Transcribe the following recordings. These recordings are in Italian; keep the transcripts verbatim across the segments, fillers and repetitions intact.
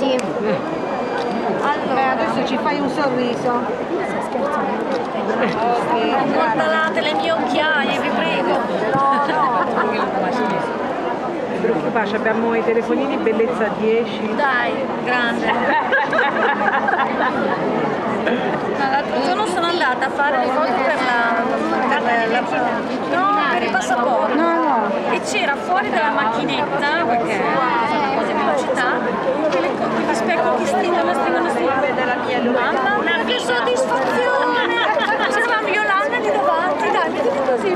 Sì. Allora, eh, adesso ci fai un sorriso. Portate le mie occhiaie, vi prego. No, no. Non ti preoccupare, abbiamo i telefonini bellezza dieci. Dai, grande. L'altro giorno sono andata a fare le foto per la, per la, no, per il passaporto. No, no. E c'era fuori dalla macchinetta, perché fa una cosa in velocità, gli specchi che stringono, stringono, stringono. Mamma, che soddisfazione! C'eravamo Yolanda lì davanti, dai, mettiti così.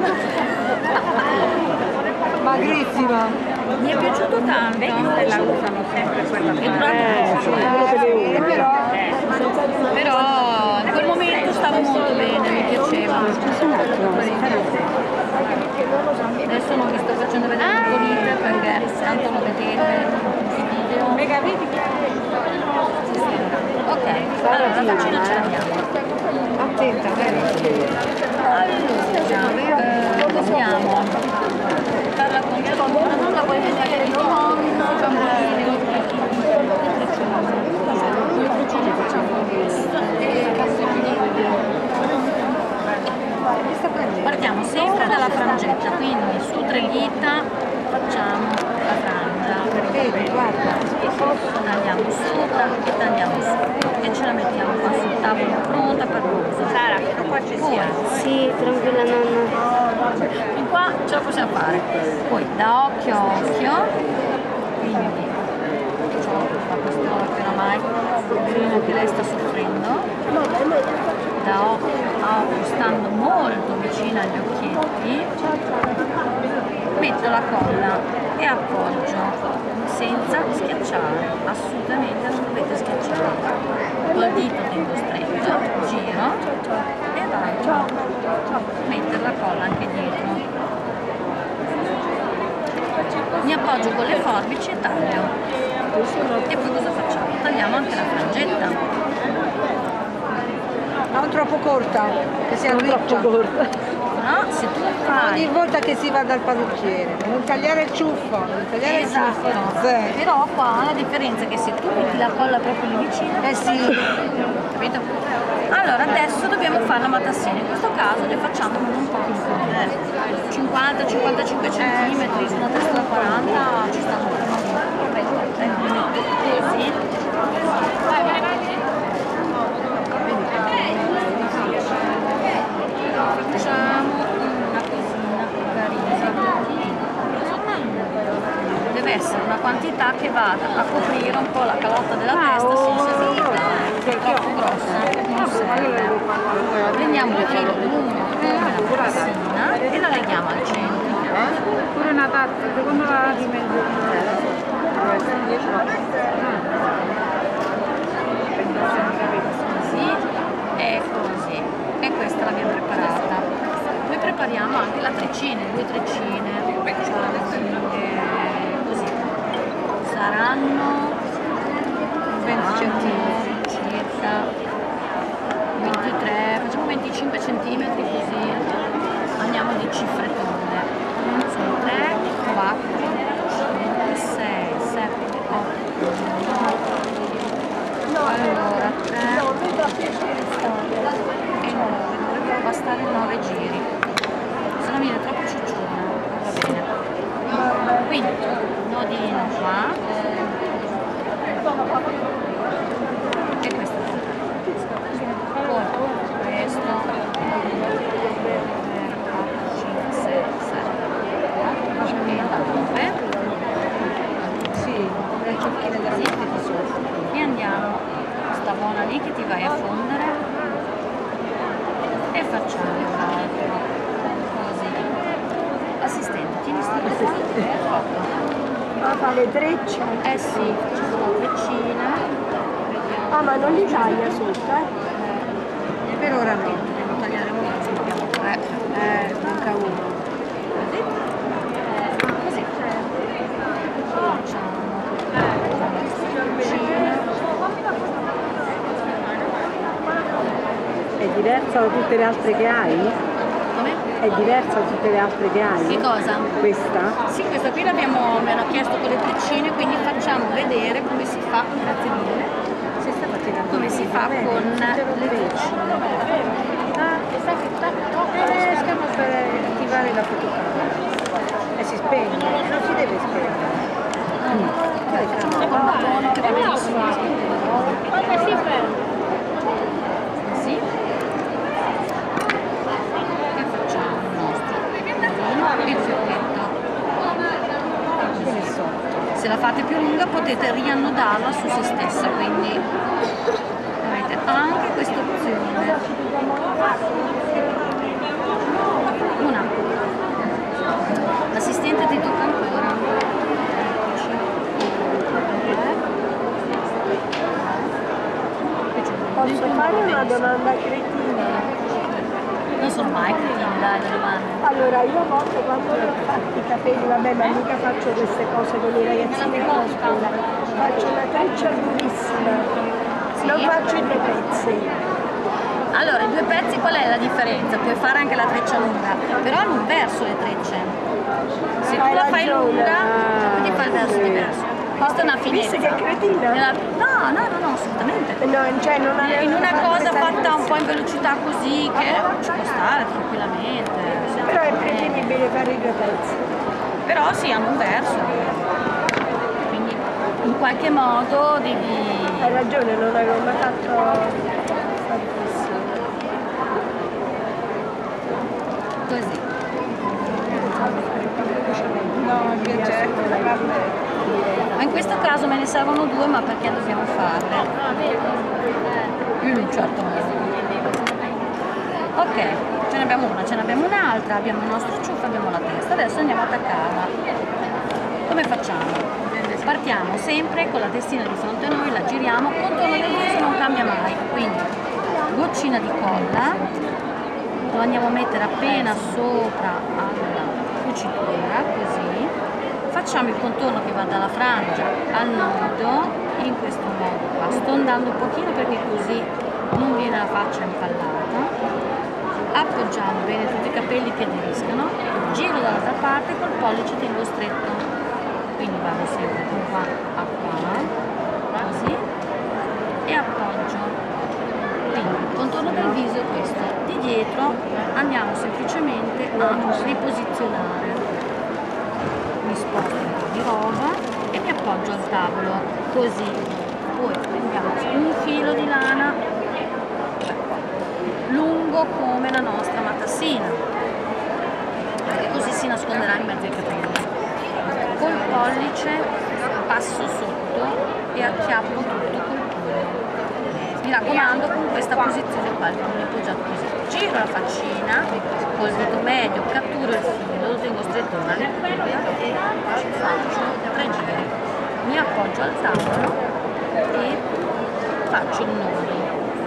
Magrissima. Mi è piaciuto tanto. E la usano sempre quella Eh, Eh, però, però in quel momento stavo molto bene, mi piaceva. Adesso non vi sto facendo vedere il polite perché tanto lo vedete in video. Mega vedi? Ok, allora la faccina ce l'abbiamo. attenta, vedi? Allora, eh, dobbiamo fare la controllo, non la vuoi vedere con i bambini. Partiamo sempre dalla frangetta, quindi su tre dita facciamo la frangia. Vedi, guarda. Tagliamo sopra e tagliamo su e ce la mettiamo qua sul tavolo pronta per l'uso. Sara, qua ci sia. Sì, tranquilla nonna. Fin qua ce la possiamo fare. Poi da occhio a occhio, quindi ho la pistola che oramai vedo che lei sta soffrendo. Da occhio a occhio, stando molto vicino agli occhietti, metto la colla e appoggio senza schiacciare, assolutamente non dovete schiacciare. Col dito tengo stretto, giro e vado. Mettere la colla anche dietro. Mi appoggio con le forbici e taglio. E poi cosa facciamo? Tagliamo anche la frangetta. Non troppo corta, che sia riccia. No, se tu fai... Ogni volta che si va dal parrucchiere, non tagliare il ciuffo, non tagliare Esatto. il ciuffo. Zero. Però qua la differenza è che se tu metti la colla proprio lì vicino... Eh sì. Capito? Allora adesso dobbiamo fare la matassina, in questo caso le facciamo con un po' più eh, cinquanta cinquantacinque centimetri, su una testa da quaranta ci sta molto. Così. Vai, vai, vai. Facciamo una cosina carina. Deve essere una quantità che vada a coprire un po' la calotta della testa senza essere troppo grossa. Non serve. Prendiamo il filo lungo come la burassina e la leghiamo al centro. Pure una tazza, secondo la dimensione. Così e così. E questa l'abbiamo preparata. Poi prepariamo anche la treccina, due treccine. Così. Saranno venti centimetri. Circa ventitré, facciamo venticinque centimetri così. Andiamo di cifre tonde. Sono tre, quattro, cinque, sei, sette, otto, nove. Allora, tre e nove, dovrebbero bastare nove giri. Se no viene troppo ciucciuna, va bene. Quindi, nodino qua. E questo. Poi questo. quattro, cinque, sei, sette, otto e nove. Sì, le ciocchine della mattina sopra. E andiamo sta buona lì che ti vai a fondere e facciamo l'altro così. Assistente, tieni sta qua. Ma fa le trecce? Eh sì, facciamo la treccina. Ah, ma non li taglia sotto, eh? Per ora no. Devo tagliare uno, ce ne abbiamo tre. Eh, manca uno. Così. Così. Facciamo la treccina. È diversa da tutte le altre che hai? Come? È diversa da tutte le altre che hai? Che cosa? Questa? Sì, questa qui l'abbiamo, me l'ha chiesto con le treccine, quindi facciamo vedere come si fa, grazie mille, Si sta facendo come si fa bene, con tutte le le treccine. Ah, eh, stiamo per attivare la fotocamera. E si spegne, non si deve spegnere. Dai, facciamo un mattone che va benissimo. Come si ferma? Sì. E facciamo il nostro vino e il fiocchetto. Viene sotto. Se la fate più lunga potete riannodarla su se stessa, quindi avete anche questa opzione. Una. L'assistente ti tocca ancora. Posso fare una domanda cretina? Non sono mai cretine, dai, le domande. Allora, io a volte quando ho fatto i capelli, vabbè, ma mica faccio queste cose con i ragazzini della scuola, faccio una treccia durissima, non faccio i due pezzi. Allora, i due pezzi qual è la differenza? Puoi fare anche la treccia lunga, però hanno un verso le trecce. Se tu Hai la fai ragione. lunga, quindi fai il verso diverso. Questa è una finezza. Visto che cretina? Nella- No, no, no, no, assolutamente. No, cioè non avevo In una fatto cosa questa fatta un cosa. po' in velocità così, che ci può stare tranquillamente. senza Però è problemi. preferibile fare i due pezzi. Però sì, hanno un verso. Quindi in qualche modo devi... Hai ragione, non avevo mai fatto tantissimo. Così. No, mi piace farle. Ma in questo caso me ne servono due, ma perché dobbiamo farle? In un certo modo. Ok, ce ne abbiamo una, ce ne abbiamo un'altra, abbiamo il nostro ciuffo, abbiamo la testa. Adesso andiamo a attaccarla. Come facciamo? Partiamo sempre con la testina di fronte a noi, la giriamo, contorno del viso non cambia mai, quindi goccina di colla, lo andiamo a mettere appena sopra alla cucitura, così, facciamo il contorno che va dalla frangia al nodo, in questo modo qua, sto andando un pochino perché così non viene la faccia impallata, appoggiamo bene tutti i capelli che aderiscano, giro dall'altra parte, col pollice tengo stretto. Quindi vado sempre da qua a qua, così, e appoggio. Quindi il contorno del viso è questo. Di dietro andiamo semplicemente a riposizionare. Mi sposto un po' di roba e mi appoggio al tavolo, così. Poi prendiamo un filo di lana lungo come la nostra matassina, perché così si nasconderà in mezzo ai capelli. Col pollice passo sotto e acchiappo tutto col pugno. Mi raccomando con questa posizione qua, il pugno appoggiato così. Giro la faccina, col dito medio catturo il filo, lo tengo stretto alla cintura e faccio tre giri. Mi appoggio al tavolo e faccio il nodo.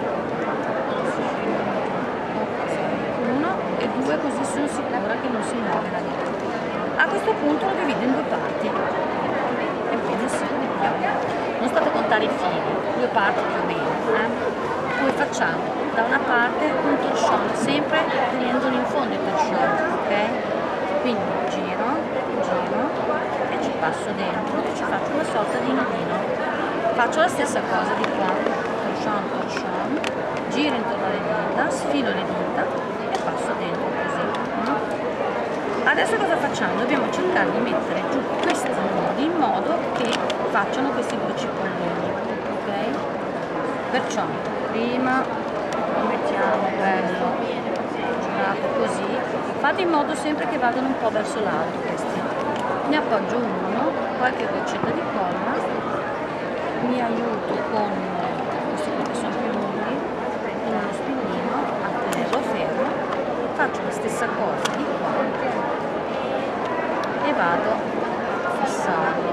Uno e due, così sono sicura che non si muove la vita. A questo punto lo divido in due parti e quindi si non state a contare i fili, due parti più o meno, eh? Poi facciamo da una parte un torchon, sempre tenendolo in fondo il torchon, ok? Quindi giro, giro e ci passo dentro e ci faccio una sorta di nodino. Faccio la stessa cosa di qua, torchon, torchon, giro intorno alle dita, sfilo le dita e passo dentro così. No? Adesso cosa facciamo? Dobbiamo cercare di mettere giù questi nodi in modo che facciano questi due cipollini, ok? Perciò prima lo mettiamo bello girato così, fate in modo sempre che vadano un po' verso l'alto questi. Ne appoggio uno, qualche goccetta di colla, mi aiuto con questi che sono più lunghi, con uno spillino a tenerlo fermo, faccio la stessa cosa di qua e vado a fissarlo,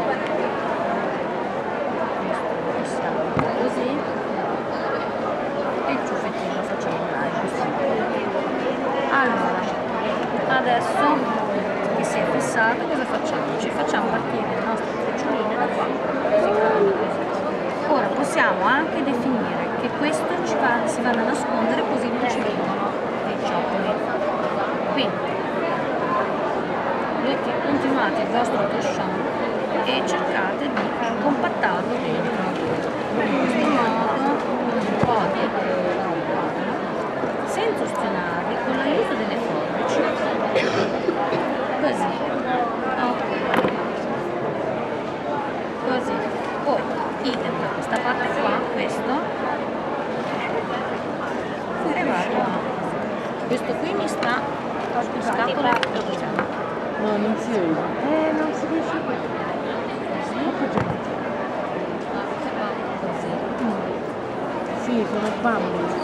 fissiamo così e il ciuffettino lo facciamo andare in questo modo. Allora, adesso che si è fissato cosa facciamo? Ci facciamo partire le nostre treccioline da qua, così cadendo così. Ora possiamo anche definire che questo ci va, si vanno a nascondere così non ci vengono dei ciottoli. Quindi continuate il vostro torchon e cercate di compattarlo dentro. In questo modo un po' di senza ostinarvi, con l'aiuto delle forbici, così, ok, così, poi idem da questa parte qua, questo, e vado, questo qui mi sta, scusate, No, non si vede. Eh, non si riesce a vedere. così, Sì, sono bambini.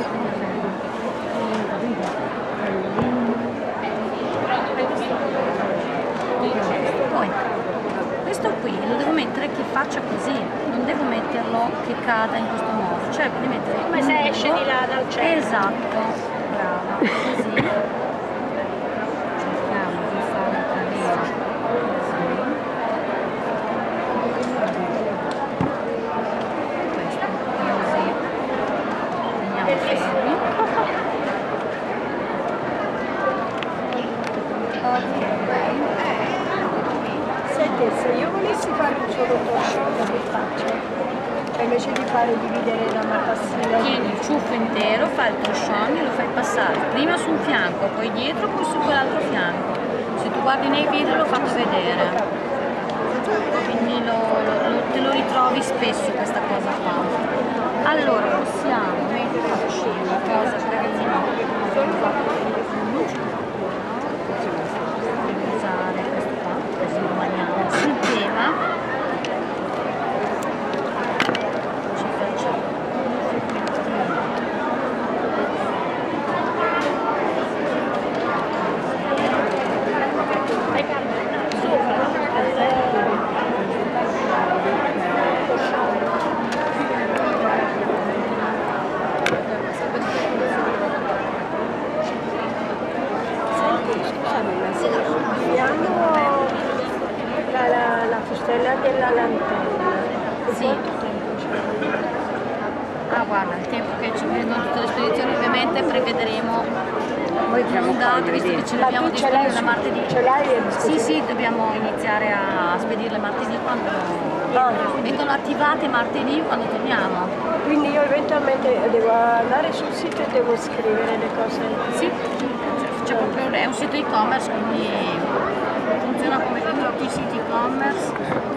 poi questo qui lo devo mettere che faccia così, non devo metterlo che cada in questo modo, cioè di mettere Come se esce di là dal centro. esatto, brava, così cerchiamo di fare cadere così, questo così, teniamo fermi, ok. Senti, se io volessi fare un solo torchon, che faccio? Cioè, invece di fare dividere la matassina. Tieni il ciuffo intero, fai il torchon e lo fai passare prima su un fianco, poi dietro, poi su quell'altro fianco. Se tu guardi nei video l'ho fatto vedere, quindi lo, lo, lo, te lo ritrovi spesso questa cosa qua. Allora possiamo metterci una cosa carina, usare questo qua, così rimaniamo sul tema. La, la, la fustella della lanterna. Sì. Ah guarda, il tempo che ci prendono tutte le spedizioni ovviamente prevederemo non date, visto che ce le abbiamo disponibili da martedì. Ce l'hai? Sì, sì, dobbiamo iniziare a spedirle martedì quando Ah. vengono attivate martedì quando torniamo. Quindi io eventualmente devo andare sul sito e devo scrivere le cose. Sì, c'è proprio, è un sito e-commerce, quindi funziona come tutti i siti e-commerce.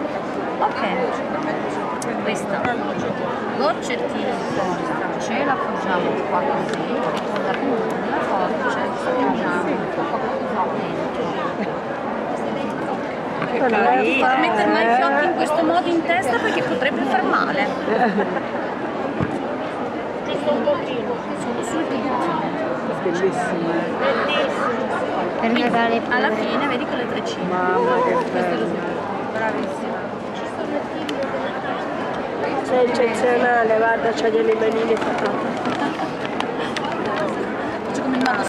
Ok, questa goccettina di forbice la appoggiamo qua così, con la punta della forbice appoggiamo dentro. Non ti far mettere mai i fiocchi in questo modo in testa perché potrebbe far male. Giusto un pochino. Solo sul piantino. Bellissimo. Quindi, alla fine vedi con le treccine. Mamma che Questo è lo bello. sviluppo. Bravissima. Sei eccezionale, guarda, c'ha delle manine fatte.